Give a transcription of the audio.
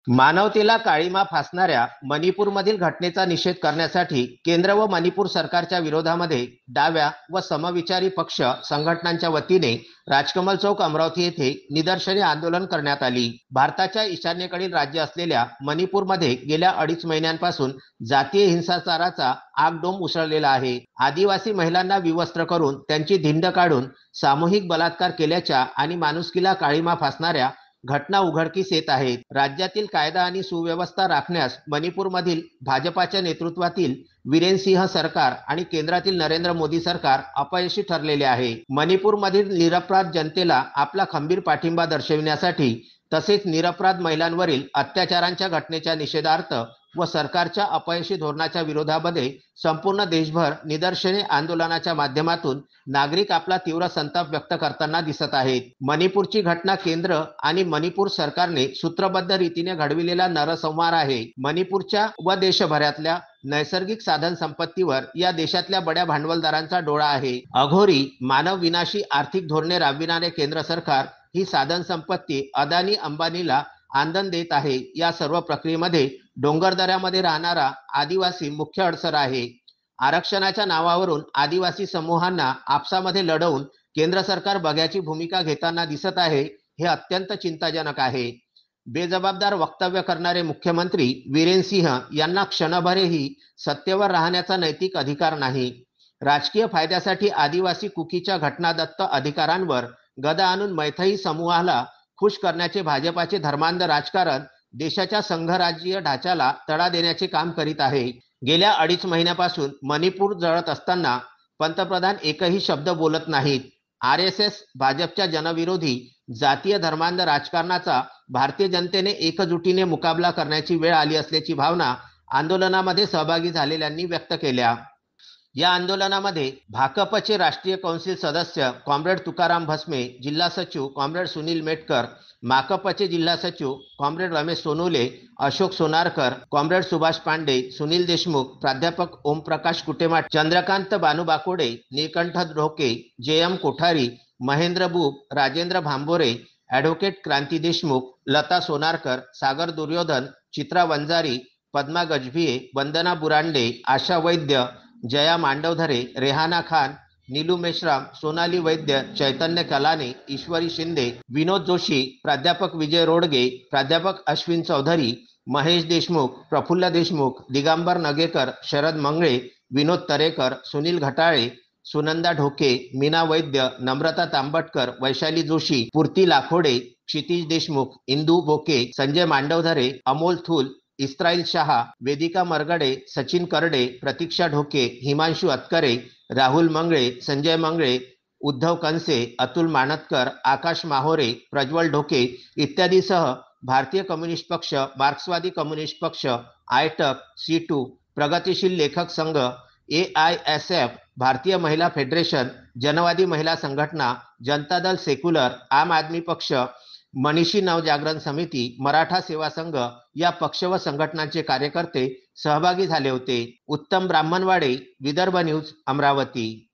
मानवतेला काळिमा फासणाऱ्या मणिपूरमधील घटनेचा निषेध करण्यासाठी केंद्र व मणिपूर सरकारच्या विरोधामध्ये डाव्या व समविचारी पक्ष संघटनांच्या वतीने राजकमल चौक अमरावती येथे निदर्शने आंदोलन करण्यात आली। भारताच्या ईशान्येकडील राज्य असलेल्या मणिपूरमध्ये गेल्या 2.5 महिन्यांपासून जातीय हिंसाचाराचा आगडोंब उसळलेला आहे। आदिवासी महिलांना विवस्त्र करून त्यांची धिंड काढून सामूहिक बलात्कार केल्याच्या आणि माणुसकीला काळिमा फासणाऱ्या घटना उघडकीस येत आहेत। राज्यातील कायदा आणि सुव्यवस्था राखण्यास मणिपूरमधील भाजपाच्या नेतृत्वातील वीरेन सिंह सरकार आणि केंद्रातील नरेंद्र मोदी सरकार अपयशी ठरलेले आहे। मणिपूरमधील निरपराध जनतेला आपला खंबीर पाठिंबा दर्शविण्यासाठी तसेच निरपराध महिलांवरील अत्याचारांच्या घटनेच्या निषेधार्थ व सरकारच्या अपयशी धोरणाच्या विरोधामध्ये संपूर्ण देशभर निदर्शने आंदोलनाच्या माध्यमातून नागरिक आपला तीव्र संताप व्यक्त करताना दिसत आहेत। मणिपूरची घटना केंद्र आणि मणिपूर सरकारने सूत्रबद्ध रीतीने घडविलेला नरसंहार आहे। मणिपूरच्या व देशभरातल्या नैसर्गिक साधन संपत्तीवर या देशातल्या बड्या भांडवलदारांचा डोळा आहे। अघोरी मानव विनाशी आर्थिक धोरणे राबविणारे केंद्र सरकार ही साधन संपत्ती अदानी अंबानीला आंदण देत आहे। या सर्व प्रक्रियेमध्ये डोंगरदऱ्यामध्ये राहणारा आदिवासी मुख्य अडसर आहे। आरक्षणाच्या नावावरून आदिवासी समूहांना आपसामध्ये लढवून केंद्र सरकार बघ्याची भूमिका घेताना दिसत आहे, हे अत्यंत चिंताजनक आहे। बेजबाबदार वक्तव्य करणारे मुख्यमंत्री वीरेन सिंह यांना क्षणभरही सत्तेवर राहण्याचा नैतिक अधिकार नाही। राजकीय फायद्यासाठी आदिवासी कुकीच्या घटनादत्त अधिकारांवर गदा आणून मैथई समूहाला खुश करण्याचे भाजपाचे धर्मांध राजकारण देशाच्या संघराज्यीय ढाच्याला तडा देण्याचे काम करीत आहे। गेल्या 2.5 महिन्यापासून मणिपूर जळत असताना पंतप्रधान एकही शब्द बोलत नाहीत। RSS भाजपच्या जनविरोधी जातीय धर्मांध राजकारणाचा भारतीय जनतेने एकजुटीने मुकाबला करण्याची वेळ आली असल्याची भावना आंदोलनामध्ये सहभागी झालेल्यांनी व्यक्त केल्या। या आंदोलनामध्ये भाकपचे राष्ट्रीय कौन्सिल सदस्य कॉम्रेड तुकाराम भस्मे, जिल्हा सचिव कॉम्रेड सुनील मेटकर, माकपचे जिल्हा सचिव कॉम्रेड रमेश सोनोले, अशोक सोनारकर, कॉम्रेड सुभाष पांडे, सुनील देशमुख, प्राध्यापक ओमप्रकाश कुटेमाट, चंद्रकांत बानुबाकोडे, नीलकंठ ढोके, JM कोठारी, महेंद्र बुब, राजेंद्र भांबोरे, ॲडव्होकेट क्रांती देशमुख, लता सोनारकर, सागर दुर्योधन, चित्रा वंजारी, पद्मा गजभिये, वंदना बुरांडे, आशा वैद्य, जया मांडवधरे, रेहाना खान, नीलू मेश्राम, सोनाली वैद्य, चैतन्य कलाने, ईश्वरी शिंदे, विनोद जोशी, प्राध्यापक विजय रोडगे, प्राध्यापक अश्विन चौधरी, महेश देशमुख, प्रफुल्ल देशमुख, दिगंबर नगेकर, शरद मंगळे, विनोद तरेकर, सुनील घटाळे, सुनंदा ढोके, मीना वैद्य, नम्रता तांबटकर, वैशाली जोशी, पूर्ती लाखोडे, क्षितिज देशमुख, इंदू बोके, संजय मांडवधरे, अमोल थूल, इस्राईल शहा, वेदिका मरगडे, सचिन करडे, प्रतीक्षा ढोके, हिमांशु अतकरे, राहुल मंगळे, संजय मंगळे, उद्धव कंसे, अतुल मानतकर, आकाश माहोरे, प्रज्वल ढोके इत्यादीसह भारतीय कम्युनिस्ट पक्ष, मार्क्सवादी कम्युनिस्ट पक्ष, आयटक, C2, प्रगतिशील लेखक संघ, AISF, भारतीय महिला फेडरेशन, जनवादी महिला संघटना, जनता दल सेक्युलर, आम आदमी पक्ष, मनीषी नवजागरण समिती, मराठा सेवा संघ या पक्ष व संघटनांचे कार्यकर्ते सहभागी झाले होते। उत्तम ब्राह्मणवाडे, विदर्भ न्यूज, अमरावती।